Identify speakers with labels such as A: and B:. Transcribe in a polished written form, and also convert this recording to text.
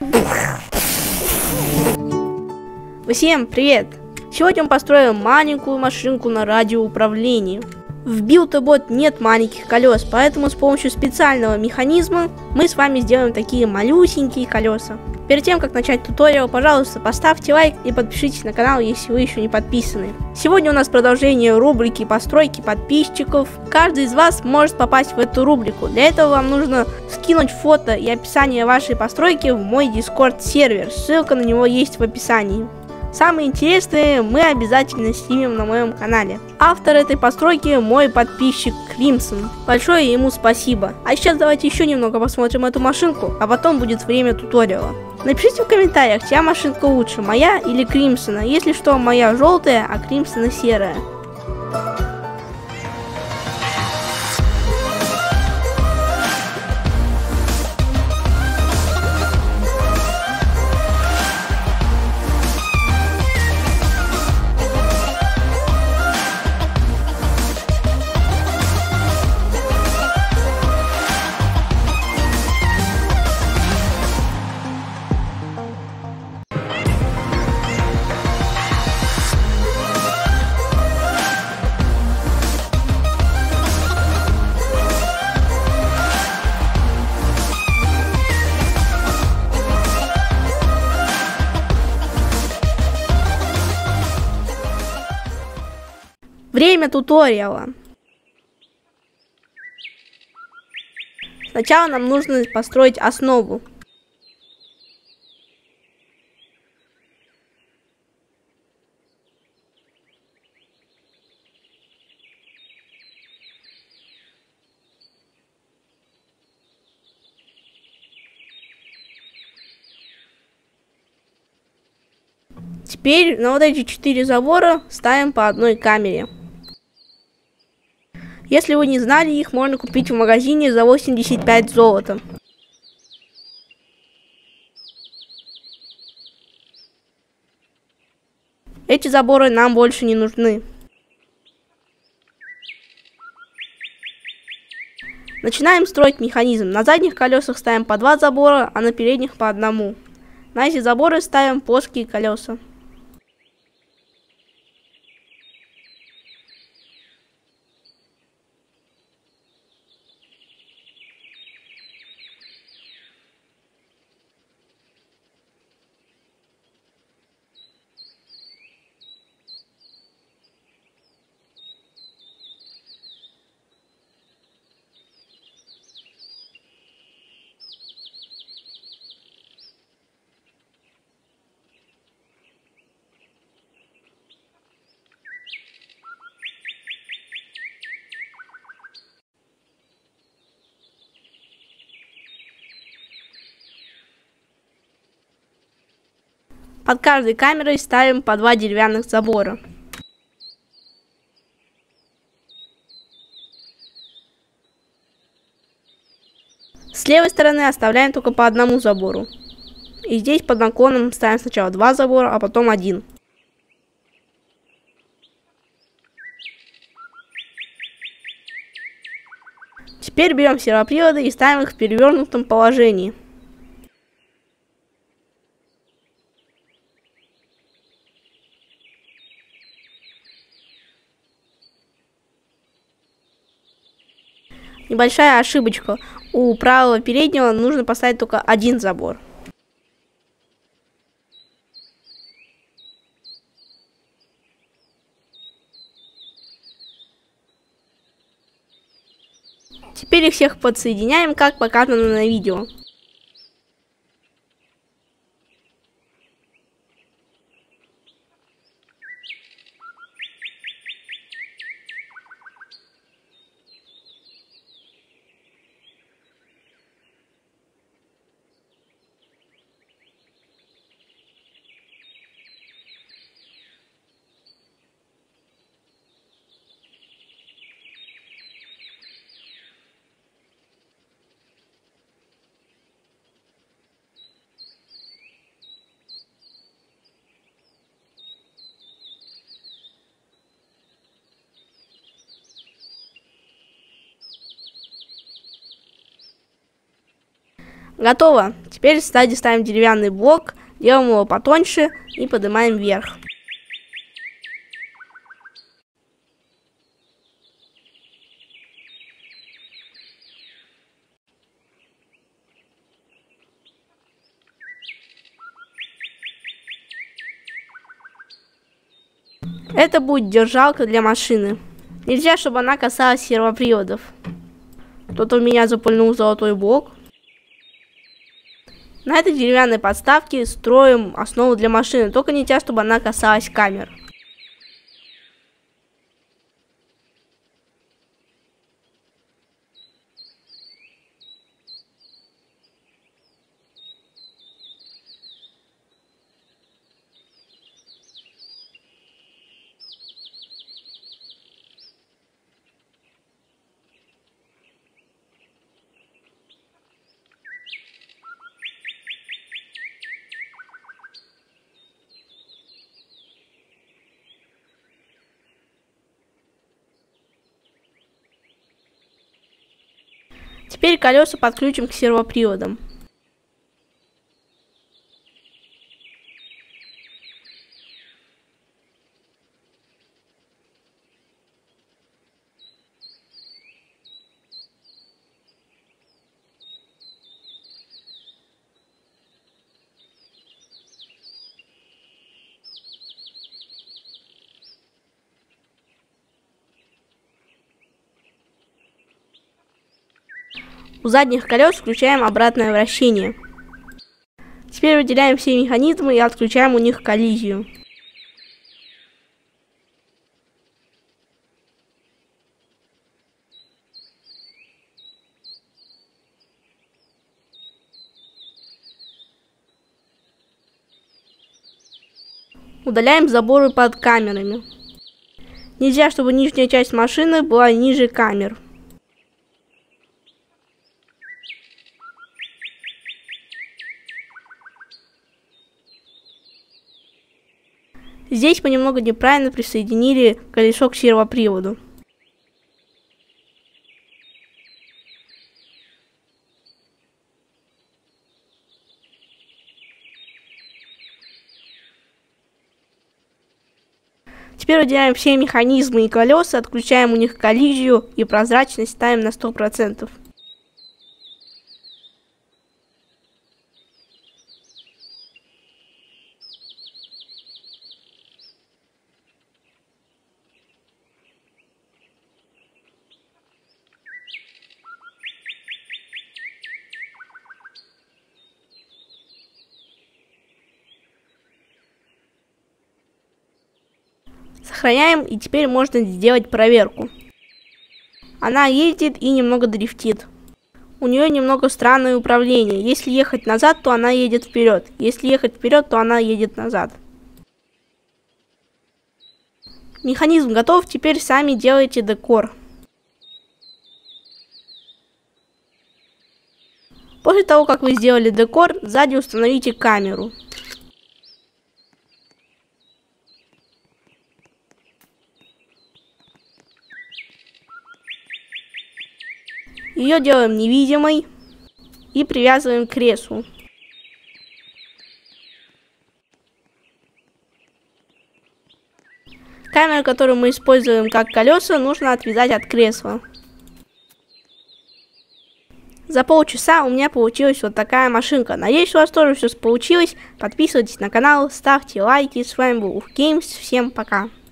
A: Всем привет! Сегодня мы построим маленькую машинку на радиоуправлении. В Build-A-Bot нет маленьких колес, поэтому с помощью специального механизма мы с вами сделаем такие малюсенькие колеса. Перед тем, как начать туториал, пожалуйста, поставьте лайк и подпишитесь на канал, если вы еще не подписаны. Сегодня у нас продолжение рубрики постройки подписчиков. Каждый из вас может попасть в эту рубрику. Для этого вам нужно скинуть фото и описание вашей постройки в мой Discord сервер. Ссылка на него есть в описании. Самые интересные мы обязательно снимем на моем канале. Автор этой постройки мой подписчик Crimson. Большое ему спасибо. А сейчас давайте еще немного посмотрим эту машинку, а потом будет время туториала. Напишите в комментариях, чья машинка лучше, моя или Crimson. Если что, моя желтая, а Crimson серая. Время туториала. Сначала нам нужно построить основу. Теперь на вот эти 4 забора ставим по одной камере. Если вы не знали, их можно купить в магазине за 85 золота. Эти заборы нам больше не нужны. Начинаем строить механизм. На задних колесах ставим по 2 забора, а на передних по 1. На эти заборы ставим плоские колеса. Под каждой камерой ставим по 2 деревянных забора. С левой стороны оставляем только по 1 забору. И здесь под наклоном ставим сначала 2 забора, а потом 1. Теперь берем сервоприводы и ставим их в перевернутом положении. Небольшая ошибочка. У правого переднего нужно поставить только 1 забор. Теперь их всех подсоединяем, как показано на видео. Готово. Теперь сзади ставим деревянный блок, делаем его потоньше и поднимаем вверх. Это будет держалка для машины. Нельзя, чтобы она касалась сервоприводов. Кто-то у меня запульнул золотой блок. На этой деревянной подставке строим основу для машины. Только нельзя, чтобы она касалась камер. Теперь колеса подключим к сервоприводам. У задних колес включаем обратное вращение. Теперь выделяем все механизмы и отключаем у них коллизию. Удаляем заборы под камерами. Нельзя, чтобы нижняя часть машины была ниже камер. Здесь мы немного неправильно присоединили колесо к сервоприводу. Теперь выделяем все механизмы и колеса, отключаем у них коллизию и прозрачность ставим на 100%. Сохраняем, и теперь можно сделать проверку. Она едет и немного дрифтит. У нее немного странное управление. Если ехать назад, то она едет вперед. Если ехать вперед, то она едет назад. Механизм готов, теперь сами делайте декор. После того, как вы сделали декор, сзади установите камеру. Ее делаем невидимой и привязываем к креслу. Камеру, которую мы используем как колеса, нужно отвязать от кресла. За полчаса у меня получилась вот такая машинка. Надеюсь, у вас тоже все получилось. Подписывайтесь на канал, ставьте лайки. С вами был Уф Геймс. Всем пока.